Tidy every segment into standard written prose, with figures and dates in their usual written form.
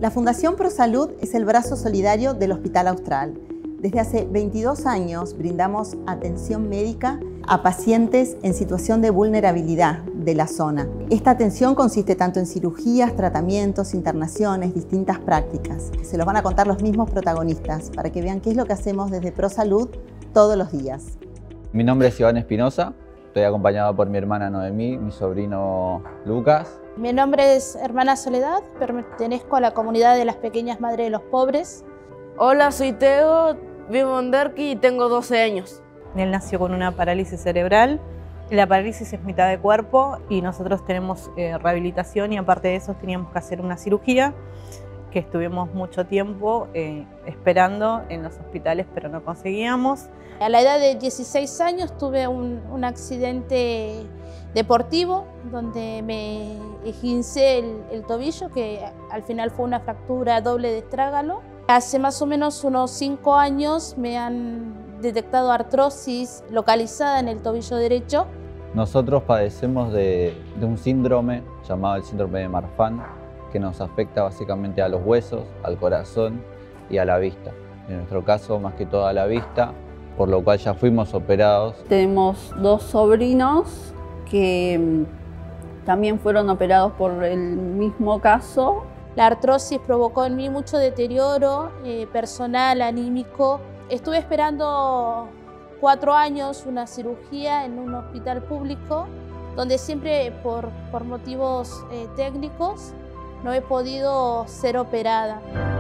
La Fundación ProSalud es el brazo solidario del Hospital Austral. Desde hace 22 años brindamos atención médica a pacientes en situación de vulnerabilidad de la zona. Esta atención consiste tanto en cirugías, tratamientos, internaciones, distintas prácticas. Se los van a contar los mismos protagonistas para que vean qué es lo que hacemos desde ProSalud todos los días. Mi nombre es Iván Espinosa, estoy acompañado por mi hermana Noemí, mi sobrino Lucas. Mi nombre es Hermana Soledad, pertenezco a la comunidad de las Pequeñas Madres de los Pobres. Hola, soy Teo, vivo en Derqui y tengo 12 años. Él nació con una parálisis cerebral. La parálisis es mitad de cuerpo y nosotros tenemos rehabilitación, y aparte de eso teníamos que hacer una cirugía que estuvimos mucho tiempo esperando en los hospitales, pero no conseguíamos. A la edad de 16 años tuve un accidente deportivo donde me esguincé el tobillo, que al final fue una fractura doble de estrágalo. Hace más o menos unos 5 años me han detectado artrosis localizada en el tobillo derecho. Nosotros padecemos de un síndrome llamado el síndrome de Marfan, que nos afecta básicamente a los huesos, al corazón y a la vista. En nuestro caso, más que todo a la vista, por lo cual ya fuimos operados. Tenemos 2 sobrinos que también fueron operados por el mismo caso. La artrosis provocó en mí mucho deterioro personal, anímico. Estuve esperando 4 años una cirugía en un hospital público, donde siempre por motivos técnicos no he podido ser operada.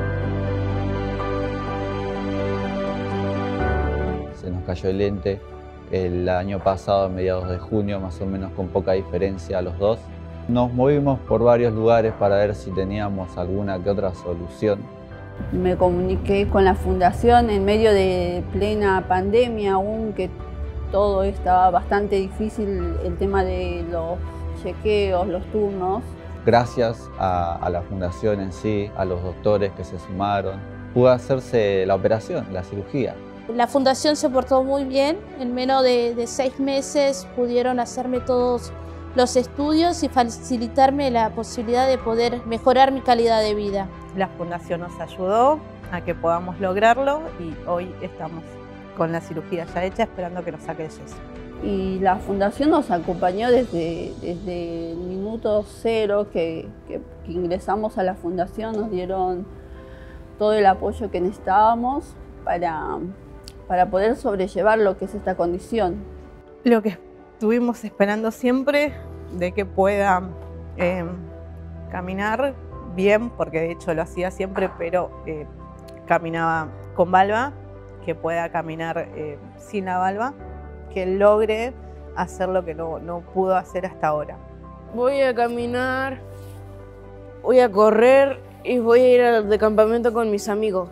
Se nos cayó el lente el año pasado, a mediados de junio, más o menos, con poca diferencia a los dos. Nos movimos por varios lugares para ver si teníamos alguna que otra solución. Me comuniqué con la fundación en medio de plena pandemia, aún que todo estaba bastante difícil, el tema de los chequeos, los turnos. Gracias a la fundación en sí, a los doctores que se sumaron, pudo hacerse la operación, la cirugía. La fundación se portó muy bien. En menos de 6 meses pudieron hacerme todos los estudios y facilitarme la posibilidad de poder mejorar mi calidad de vida. La fundación nos ayudó a que podamos lograrlo y hoy estamos con la cirugía ya hecha, esperando que nos saque el yeso. Y la fundación nos acompañó desde el minuto 0 que ingresamos a la fundación. Nos dieron todo el apoyo que necesitábamos para poder sobrellevar lo que es esta condición. Lo que estuvimos esperando siempre, de que pueda caminar bien, porque de hecho lo hacía siempre, pero caminaba con valva, que pueda caminar sin la valva, que logre hacer lo que no pudo hacer hasta ahora. Voy a caminar, voy a correr y voy a ir de campamento con mis amigos.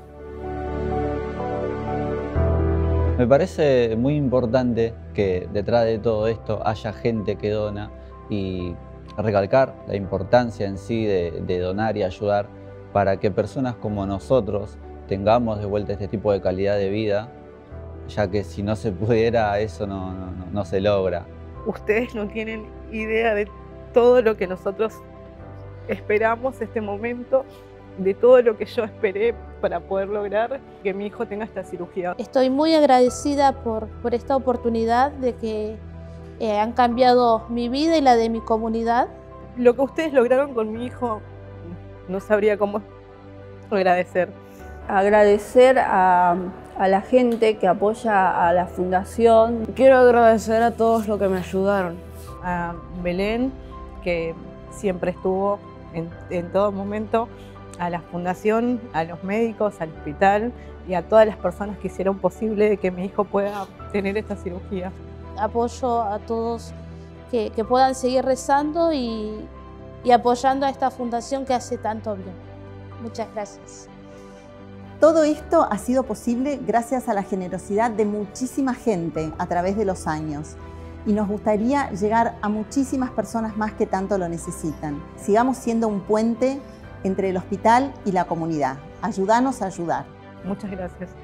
Me parece muy importante que detrás de todo esto haya gente que dona, y recalcar la importancia en sí de donar y ayudar para que personas como nosotros tengamos de vuelta este tipo de calidad de vida, ya que si no se pudiera eso no se logra. Ustedes no tienen idea de todo lo que nosotros esperamos este momento, de todo lo que yo esperé para poder lograr que mi hijo tenga esta cirugía. Estoy muy agradecida por esta oportunidad de que han cambiado mi vida y la de mi comunidad. Lo que ustedes lograron con mi hijo, no sabría cómo agradecer. Agradecer a la gente que apoya a la fundación. Quiero agradecer a todos los que me ayudaron. A Belén, que siempre estuvo en todo momento, a la fundación, a los médicos, al hospital y a todas las personas que hicieron posible que mi hijo pueda tener esta cirugía. Apoyo a todos que puedan seguir rezando y apoyando a esta fundación que hace tanto bien. Muchas gracias. Todo esto ha sido posible gracias a la generosidad de muchísima gente a través de los años. Y nos gustaría llegar a muchísimas personas más que tanto lo necesitan. Sigamos siendo un puente entre el hospital y la comunidad. Ayúdanos a ayudar. Muchas gracias.